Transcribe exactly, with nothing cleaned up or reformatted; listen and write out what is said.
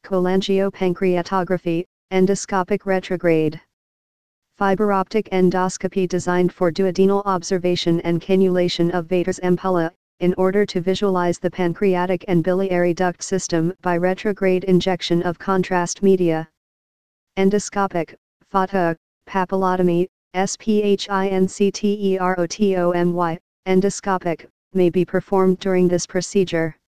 Cholangiopancreatography, endoscopic retrograde. Fiber optic endoscopy designed for duodenal observation and cannulation of Vater's ampulla, in order to visualize the pancreatic and biliary duct system by retrograde injection of contrast media. Endoscopic, photo, papillotomy, sphincterotomy, endoscopic, may be performed during this procedure.